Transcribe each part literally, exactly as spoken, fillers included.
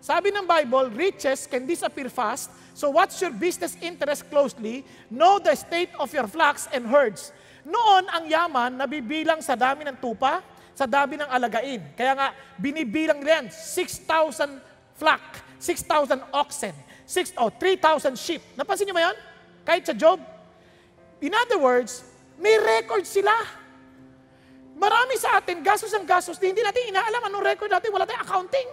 Sabi ng Bible, riches can disappear fast, so watch your business interest closely, know the state of your flocks and herds. Noon, ang yaman nabibilang sa dami ng tupa, sa dami ng alagain. Kaya nga, binibilang nila yan, six thousand flock, six thousand oxen, six, oh, three thousand sheep. Napansin niyo ba yan? Kahit sa Job. In other words, may record sila. Marami sa atin, gastos ang gastos, hindi natin inaalam anong record natin, wala tayong accounting.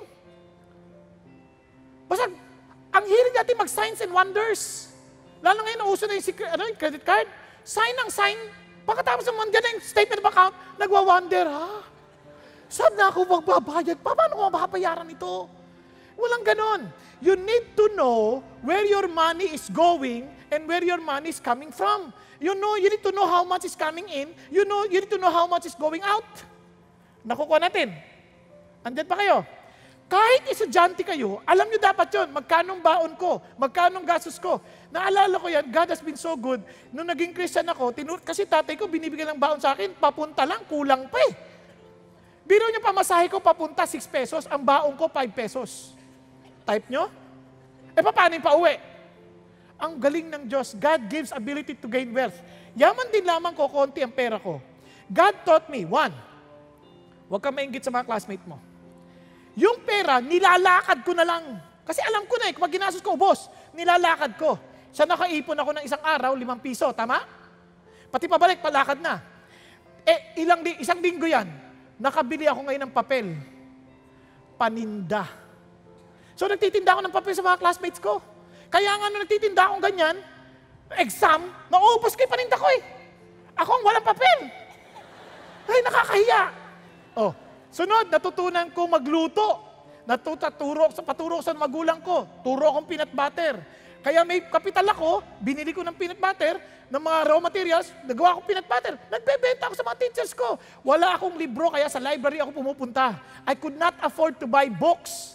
Basta, ang hilig natin mag-signs and wonders. Lalo ngayon, uso na yung, ano, yung credit card. Sign ang sign. Pagkatapos ng mga ganang statement of account, nagwa-wonder, ha? Saan na ako magbabayad? Paano ko mababayaran ito? Walang ganon. You need to know where your money is going and where your money is coming from. You know, you need to know how much is coming in. You know, you need to know how much is going out. Nakukuha natin. Andyan pa kayo. Kahit estudyante kayo, alam nyo dapat yun, magkanong baon ko, magkanong gastos ko. Naalala ko yan, God has been so good. Nung naging Christian ako, tinur- kasi tatay ko binibigyan ng baon sa akin, papunta lang, kulang pa eh. Biro nyo pamasahe ko, papunta six pesos, ang baon ko five pesos. Type nyo? Eh, paano yung pauwi? Ang galing ng Diyos, God gives ability to gain wealth. Yaman din lamang ko, konti ang pera ko. God taught me, one, huwag kang mainggit sa mga classmate mo. Yung pera, nilalakad ko na lang. Kasi alam ko na eh, kapag ginastos ko, boss, nilalakad ko. Siya nakaipon ako ng isang araw, limang piso, tama? Pati pabalik, palakad na. Eh, ilang, isang linggo yan, nakabili ako ngayon ng papel. Paninda. So, nagtitinda ako ng papel sa mga classmates ko. Kaya nga, nung nagtitinda akong ganyan, exam, naubos ko yung paninda ko eh. Ako ang walang papel. Ay, nakakahiya. Oh, sunod, natutunan ko magluto. Natuturo sa paturo sa magulang ko. Turo akong peanut butter. Kaya may kapital ako, binili ko ng peanut butter, ng mga raw materials, nagawa ko peanut butter. Nagbebenta ako sa mga teachers ko. Wala akong libro, kaya sa library ako pumupunta. I could not afford to buy books.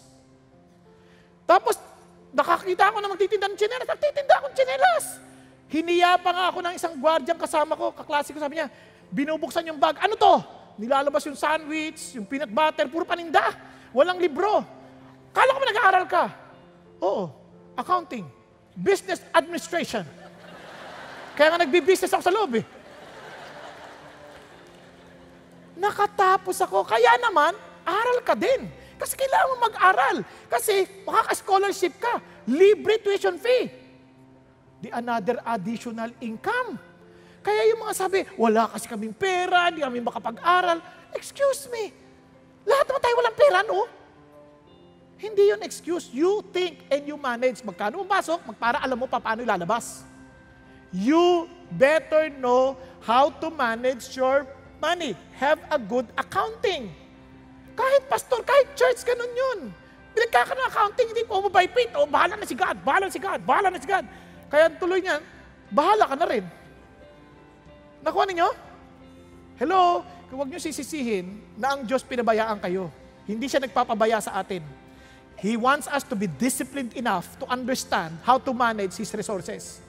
Tapos, nakakita ako na magtitinda ng tsinelas. Nagtitinda akong tsinelas. Hiniya pa nga ako ng isang gwardyang kasama ko, kaklase ko, sabi niya, binubuksan yung bag. Ano to? Nilalabas yung sandwich, yung peanut butter, puro paninda. Walang libro. Kala ko ba nag-aaral ka? Oo. Accounting. Business administration. Kaya nga nagbi-business ako sa loob eh. Nakatapos ako. Kaya naman, aral ka din. Kasi kailangan mo mag-aral. Kasi makaka-scholarship ka. Libre tuition fee. Di another additional income. Kaya yung mga sabi, wala kasi kaming pera, di kami makapag-aral. Excuse me. Lahat naman tayo walang pera, no? Hindi yun excuse. You think and you manage. Magkano mo pasok, magpara alam mo pa paano ilalabas. You better know how to manage your money. Have a good accounting. Kahit pastor, kahit church, ganun yun. Pinagkaka ng accounting, hindi po mo by faith. O, bahala na si God, bahala na si God, bahala na si God. Kaya tuloy niyan, bahala ka na rin. Nakuha ninyo? Hello? Huwag niyo sisisihin na ang Diyos pinabayaan kayo. Hindi siya nagpapabaya sa atin. He wants us to be disciplined enough to understand how to manage His resources.